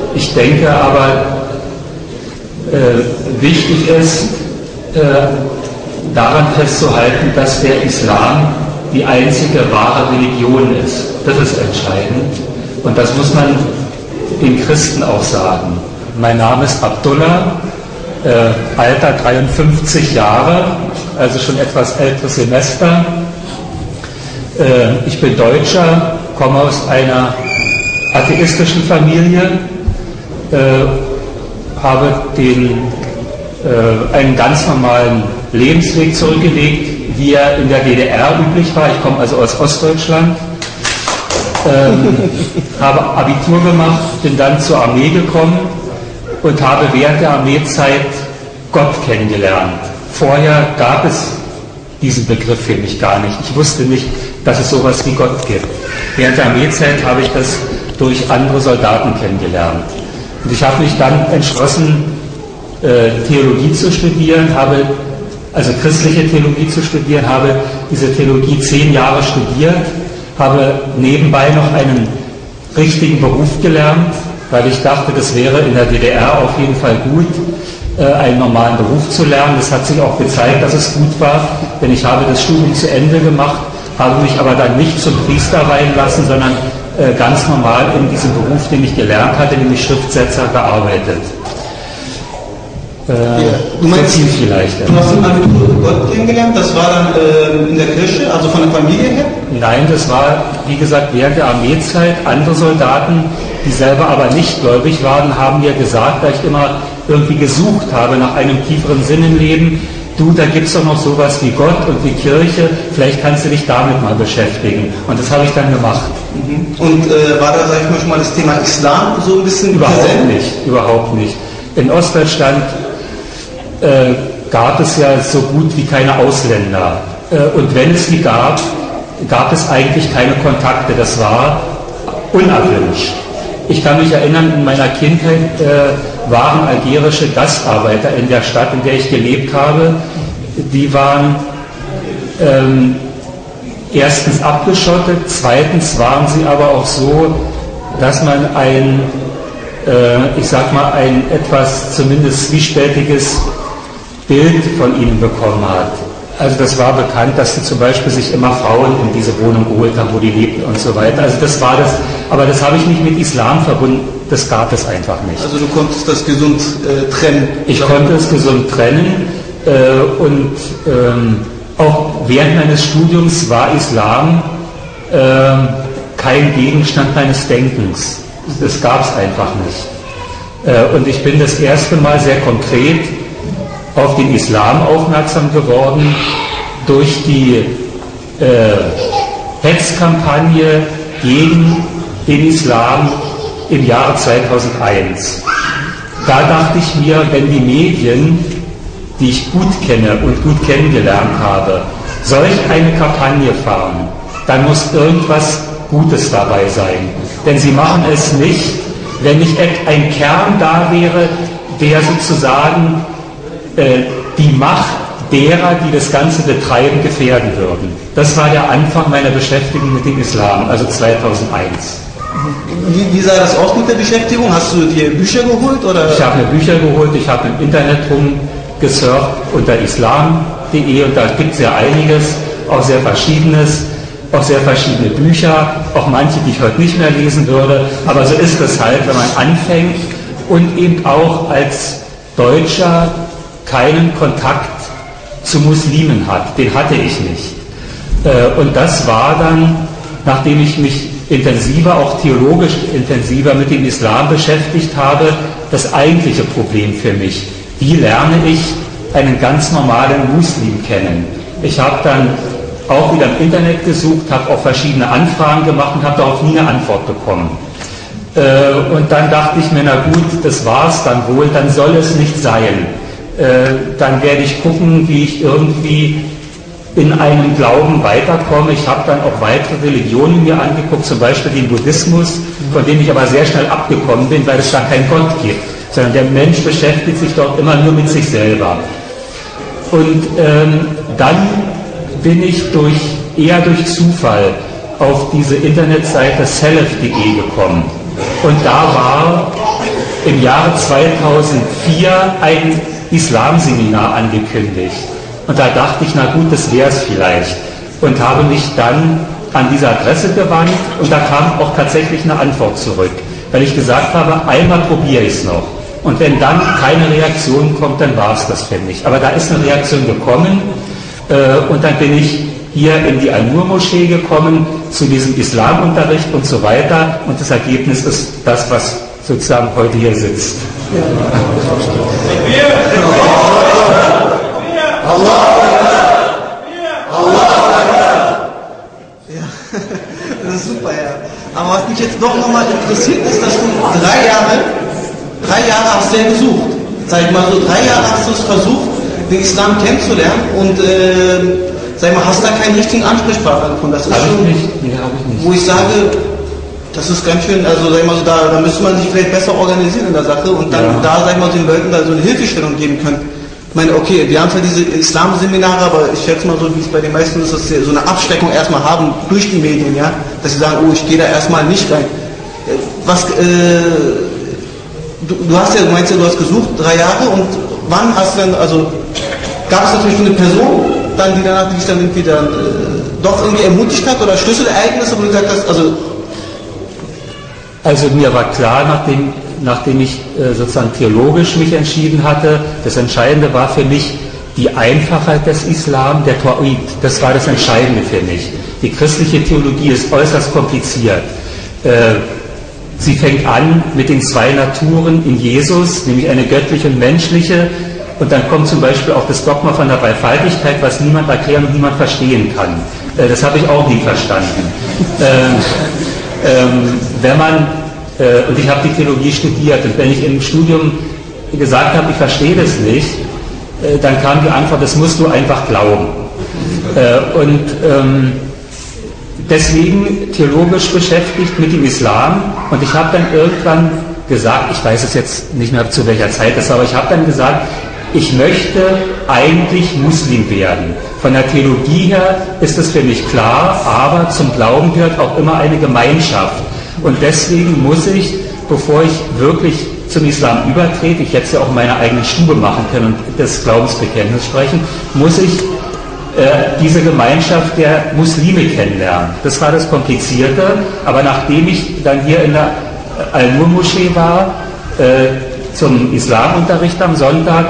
Ich denke aber, wichtig ist, daran festzuhalten, dass der Islam die einzige wahre Religion ist. Das ist entscheidend. Und das muss man den Christen auch sagen. Mein Name ist Abdullah, Alter 53 Jahre, also schon etwas älteres Semester. Ich bin Deutscher, komme aus einer atheistischen Familie, habe einen ganz normalen Lebensweg zurückgelegt, wie er in der DDR üblich war. Ich komme also aus Ostdeutschland, habe Abitur gemacht, bin dann zur Armee gekommen und habe während der Armeezeit Gott kennengelernt. Vorher gab es diesen Begriff für mich gar nicht. Ich wusste nicht, dass es sowas wie Gott gibt. Während der Armeezeit habe ich das durch andere Soldaten kennengelernt. Und ich habe mich dann entschlossen, Theologie zu studieren, also christliche Theologie zu studieren, habe diese Theologie 10 Jahre studiert, habe nebenbei noch einen richtigen Beruf gelernt, weil ich dachte, das wäre in der DDR auf jeden Fall gut, einen normalen Beruf zu lernen. Das hat sich auch gezeigt, dass es gut war, denn ich habe das Studium zu Ende gemacht, habe mich aber dann nicht zum Priester weihen lassen, sondern ganz normal in diesem Beruf, den ich gelernt hatte, nämlich Schriftsetzer, gearbeitet. Du meinst, vielleicht. Du hast im Abitur Gott kennengelernt, das war dann in der Kirche, also von der Familie her? Nein, das war, wie gesagt, während der Armeezeit. Andere Soldaten, die selber aber nicht gläubig waren, haben mir gesagt, da ich immer irgendwie gesucht habe nach einem tieferen Sinn im Leben, du, da gibt es doch noch sowas wie Gott und wie Kirche, vielleicht kannst du dich damit mal beschäftigen. Und das habe ich dann gemacht. Und war da, sag ich mal, schon mal das Thema Islam so ein bisschen Überhaupt nicht. In Ostdeutschland gab es ja so gut wie keine Ausländer. Und wenn es die gab, gab es eigentlich keine Kontakte. Das war unerwünscht. Ich kann mich erinnern, in meiner Kindheit waren algerische Gastarbeiter in der Stadt, in der ich gelebt habe. Die waren erstens abgeschottet, zweitens waren sie aber auch so, dass man ein etwas zumindest zwiespältiges Bild von ihnen bekommen hat. Also das war bekannt, dass sie zum Beispiel sich immer Frauen in diese Wohnung geholt haben, wo die lebten und so weiter. Also das war das, aber das habe ich nicht mit Islam verbunden, das gab es einfach nicht. Also du konntest das gesund trennen? Ich konnte es gesund trennen und auch während meines Studiums war Islam kein Gegenstand meines Denkens. Das gab es einfach nicht. Und ich bin das erste Mal sehr konkret auf den Islam aufmerksam geworden durch die Hetzkampagne gegen den Islam im Jahre 2001. Da dachte ich mir, wenn die Medien, die ich gut kenne und gut kennengelernt habe, solch eine Kampagne fahren, dann muss irgendwas Gutes dabei sein. Denn sie machen es nicht, wenn nicht ein Kern da wäre, der sozusagen die Macht derer, die das Ganze betreiben, gefährden würden. Das war der Anfang meiner Beschäftigung mit dem Islam, also 2001. Wie sah das aus mit der Beschäftigung? Hast du dir Bücher geholt? Oder? Ich habe mir Bücher geholt, ich habe im Internet rumgesurft unter islam.de und da gibt es ja einiges, auch sehr Verschiedenes, auch sehr verschiedene Bücher, auch manche, die ich heute nicht mehr lesen würde, aber so ist es halt, wenn man anfängt und eben auch als Deutscher keinen Kontakt zu Muslimen hat. Den hatte ich nicht. Und das war dann, nachdem ich mich intensiver, auch theologisch intensiver mit dem Islam beschäftigt habe, das eigentliche Problem für mich. Wie lerne ich einen ganz normalen Muslim kennen? Ich habe dann auch wieder im Internet gesucht, habe auch verschiedene Anfragen gemacht und habe darauf nie eine Antwort bekommen. Und dann dachte ich mir, na gut, das war's dann wohl, dann soll es nicht sein. Dann werde ich gucken, wie ich irgendwie in einem Glauben weiterkomme. Ich habe dann auch weitere Religionen mir angeguckt, zum Beispiel den Buddhismus, von dem ich aber sehr schnell abgekommen bin, weil es da keinen Gott gibt, sondern der Mensch beschäftigt sich dort immer nur mit sich selber. Und dann bin ich eher durch Zufall auf diese Internetseite selef.de gekommen. Und da war im Jahre 2004 ein Islamseminar angekündigt. Und da dachte ich, na gut, das wäre es vielleicht. Und habe mich dann an diese Adresse gewandt und da kam auch tatsächlich eine Antwort zurück. Weil ich gesagt habe, einmal probiere ich es noch. Und wenn dann keine Reaktion kommt, dann war es das für mich. Aber da ist eine Reaktion gekommen und dann bin ich hier in die Al-Nur-Moschee gekommen, zu diesem Islamunterricht und so weiter. Und das Ergebnis ist das, was sozusagen heute hier sitzt. Das ist super, ja. Aber was mich jetzt doch nochmal interessiert ist, dass du 3 Jahre hast du ja gesucht. Sag ich mal so, 3 Jahre hast du es versucht, den Islam kennenzulernen und sag ich mal, hast da keinen richtigen Ansprechpartner gefunden. Das ist schon, Nee, habe ich nicht. Wo ich sage, das ist ganz schön, also sag ich mal so, da müsste man sich vielleicht besser organisieren in der Sache und dann da, sag ich mal, den Leuten da so eine Hilfestellung geben können. Ich meine, okay, wir haben zwar diese Islam-Seminare, aber ich schätze mal so, wie es bei den meisten ist, dass sie so eine Abschreckung erstmal haben durch die Medien, ja, dass sie sagen, oh, ich gehe da erstmal nicht rein. Was, du hast ja, du meinst ja, du hast gesucht, 3 Jahre und wann hast du dann, also gab es natürlich eine Person, dann, die danach dich dann irgendwie dann doch irgendwie ermutigt hat oder Schlüsselereignisse, wo du gesagt hast, Also mir war klar, nachdem ich sozusagen theologisch mich entschieden hatte, das Entscheidende war für mich die Einfachheit des Islam, der Tawhid. Das war das Entscheidende für mich. Die christliche Theologie ist äußerst kompliziert. Sie fängt an mit den 2 Naturen in Jesus, nämlich eine göttliche und menschliche. Und dann kommt zum Beispiel auch das Dogma von der Dreifaltigkeit, was niemand erklären und niemand verstehen kann. Das habe ich auch nie verstanden. Wenn man, und ich habe die Theologie studiert, und wenn ich im Studium gesagt habe, ich verstehe das nicht, dann kam die Antwort, das musst du einfach glauben. Deswegen theologisch beschäftigt mit dem Islam, und ich habe dann irgendwann gesagt, ich weiß es jetzt nicht mehr zu welcher Zeit das war, aber ich habe dann gesagt, ich möchte eigentlich Muslim werden. Von der Theologie her ist es für mich klar, aber zum Glauben gehört auch immer eine Gemeinschaft. Und deswegen muss ich, bevor ich wirklich zum Islam übertrete, ich hätte es ja auch in meiner eigenen Stube machen können und das Glaubensbekenntnis sprechen, muss ich diese Gemeinschaft der Muslime kennenlernen. Das war das Komplizierte, aber nachdem ich dann hier in der Al-Nur-Moschee war, zum Islamunterricht am Sonntag,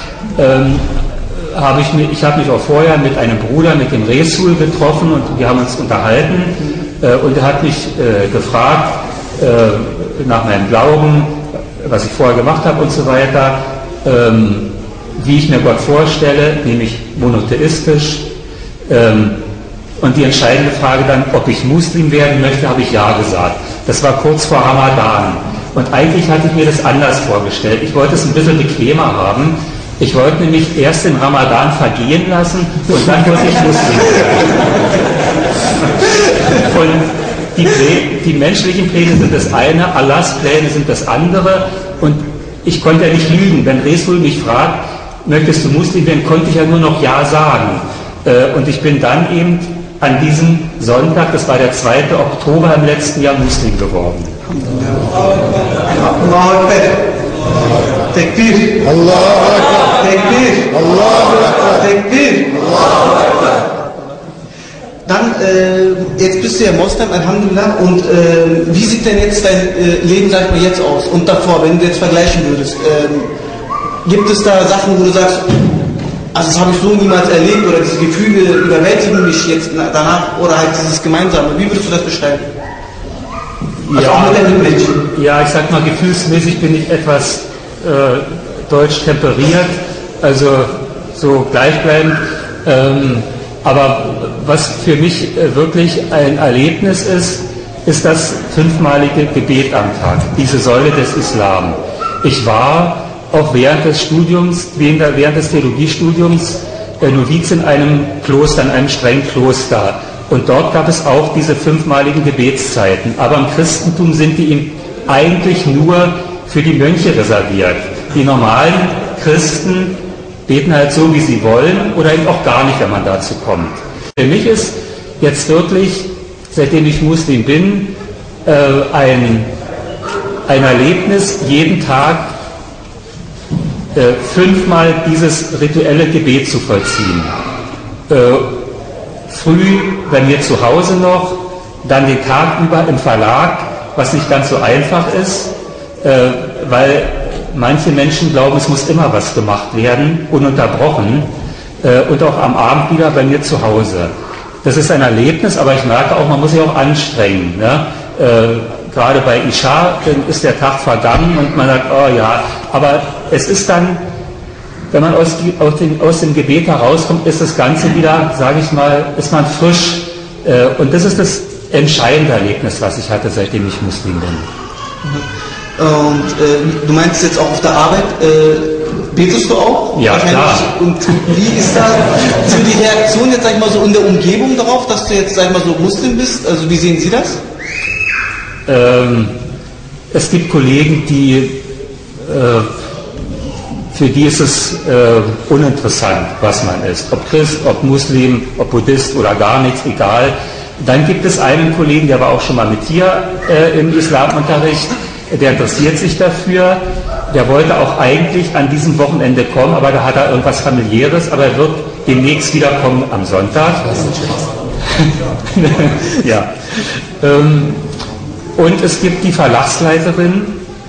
ich habe mich auch vorher mit einem Bruder, mit dem Resul, getroffen und wir haben uns unterhalten und er hat mich gefragt nach meinem Glauben, was ich vorher gemacht habe und so weiter, wie ich mir Gott vorstelle, nämlich monotheistisch. Und die entscheidende Frage dann, ob ich Muslim werden möchte, habe ich ja gesagt. Das war kurz vor Ramadan. Und eigentlich hatte ich mir das anders vorgestellt. Ich wollte es ein bisschen bequemer haben. Ich wollte nämlich erst den Ramadan vergehen lassen und dann wollte ich Muslim werden. Und die menschlichen Pläne sind das eine, Allahs Pläne sind das andere. Und ich konnte ja nicht lügen. Wenn Resul mich fragt, möchtest du Muslim werden, konnte ich ja nur noch Ja sagen. Und ich bin dann eben an diesem Sonntag, das war der 2. Oktober im letzten Jahr, Muslim geworden. Allahu Akbar. Tekbir. Allahu Akbar. Tekbir. Allahu Akbar. Tekbir. Allahu Akbar. Dann, jetzt bist du ja Moslem, Alhamdulillah, und wie sieht denn jetzt dein Leben, sag ich mal, jetzt aus und davor, wenn du jetzt vergleichen würdest? Gibt es da Sachen, wo du sagst, also das habe ich so niemals erlebt oder diese Gefühle überwältigen mich jetzt danach oder halt dieses Gemeinsame? Wie würdest du das beschreiben? Also ja, auch mit deinen Mitmenschen. Ja, ich sag mal, gefühlsmäßig bin ich etwas deutsch temperiert, also so gleichbleibend. Aber was für mich wirklich ein Erlebnis ist das 5-malige Gebet am Tag, diese Säule des Islam. Ich war auch während des Studiums, während des Theologiestudiums, Noviz in einem Kloster, in einem strengen Kloster. Und dort gab es auch diese 5-maligen Gebetszeiten. Aber im Christentum sind die eben eigentlich nur für die Mönche reserviert. Die normalen Christen beten halt so, wie sie wollen, oder eben auch gar nicht, wenn man dazu kommt. Für mich ist jetzt wirklich, seitdem ich Muslim bin, ein ein Erlebnis, jeden Tag 5-mal dieses rituelle Gebet zu vollziehen. Früh bei mir zu Hause noch, dann den Tag über im Verlag, was nicht ganz so einfach ist, weil manche Menschen glauben, es muss immer was gemacht werden, ununterbrochen, und auch am Abend wieder bei mir zu Hause. Das ist ein Erlebnis, aber ich merke auch, man muss sich auch anstrengen. Ne? Gerade bei Isha, dann ist der Tag vergangen und man sagt, oh ja, aber es ist dann, wenn man aus dem Gebet herauskommt, ist das Ganze wieder, sage ich mal, ist man frisch. Und das ist das entscheidende Erlebnis, was ich hatte, seitdem ich Muslim bin. Und du meinst jetzt auch auf der Arbeit, betest du auch? Ja, klar. Und wie ist da so die Reaktion jetzt, sag ich mal, so in der Umgebung darauf, dass du jetzt, sag ich mal, so Muslim bist? Also wie sehen Sie das? Es gibt Kollegen, für die ist es uninteressant, was man ist. Ob Christ, ob Muslim, ob Buddhist oder gar nichts, egal. Dann gibt es einen Kollegen, der war auch schon mal mit hier im Islamunterricht, der interessiert sich dafür. Der wollte auch eigentlich an diesem Wochenende kommen, aber da hat er irgendwas Familiäres, aber er wird demnächst wiederkommen am Sonntag. Ja. Und es gibt die Verlagsleiterin,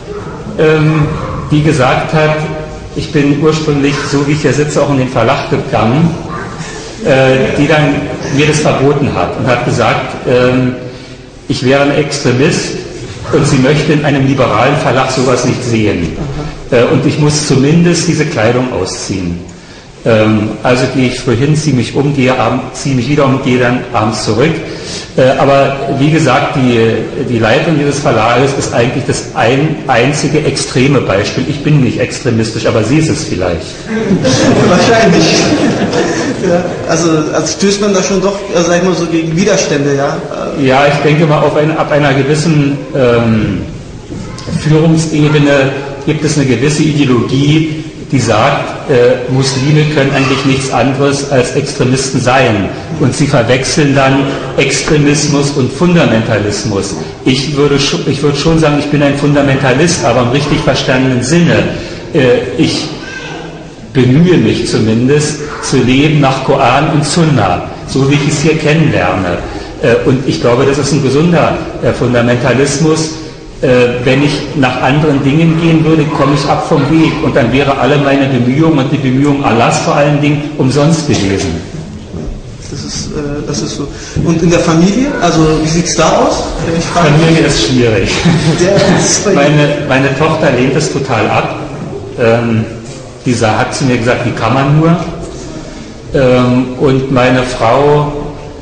die gesagt hat, ich bin ursprünglich, so wie ich hier sitze, auch in den Verlag gegangen, die dann mir das verboten hat und hat gesagt, ich wäre ein Extremist und sie möchte in einem liberalen Verlag sowas nicht sehen. Und ich muss zumindest diese Kleidung ausziehen. Also gehe ich früh hin, ziehe mich um, ziehe mich wieder um und gehe dann abends zurück. Aber wie gesagt, die Leitung dieses Verlages ist eigentlich das einzige extreme Beispiel. Ich bin nicht extremistisch, aber sie ist es vielleicht. Wahrscheinlich. Ja, also stößt man da schon doch, sag ich mal, so gegen Widerstände, ja? Ja, ich denke mal, ab einer gewissen Führungsebene gibt es eine gewisse Ideologie, die sagt, Muslime können eigentlich nichts anderes als Extremisten sein. Und sie verwechseln dann Extremismus und Fundamentalismus. Ich würde schon sagen, ich bin ein Fundamentalist, aber im richtig verstandenen Sinne. Ich bemühe mich zumindest zu leben nach Koran und Sunna, so wie ich es hier kennenlerne. Und ich glaube, das ist ein gesunder Fundamentalismus. Wenn ich nach anderen Dingen gehen würde, komme ich ab vom Weg und dann wäre alle meine Bemühungen und die Bemühungen Allahs vor allen Dingen umsonst gewesen. Das ist so. Und in der Familie, also wie sieht es da aus? Familie ist schwierig. Meine Tochter lehnt es total ab. Dieser hat zu mir gesagt, wie kann man nur? Und meine Frau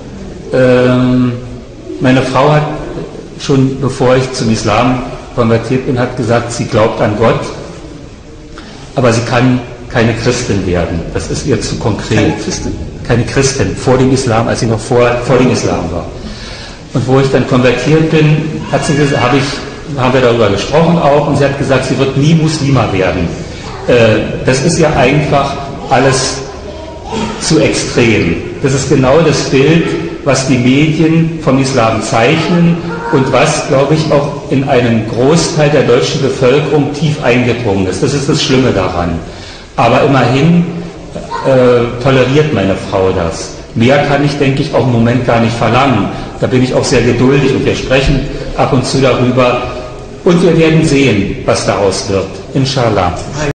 hat schon bevor ich zum Islam konvertiert bin, hat gesagt, sie glaubt an Gott, aber sie kann keine Christin werden. Das ist ihr zu konkret. Keine Christin? Keine Christin, vor dem Islam, als sie noch vor dem Islam war. Und wo ich dann konvertiert bin, haben wir darüber gesprochen auch, und sie hat gesagt, sie wird nie Muslima werden. Das ist ja einfach alles zu extrem. Das ist genau das Bild, was die Medien vom Islam zeichnen und was, glaube ich, auch in einem Großteil der deutschen Bevölkerung tief eingedrungen ist. Das ist das Schlimme daran. Aber immerhin toleriert meine Frau das. Mehr kann ich, denke ich, auch im Moment gar nicht verlangen. Da bin ich auch sehr geduldig und wir sprechen ab und zu darüber. Und wir werden sehen, was daraus wird. Inshallah.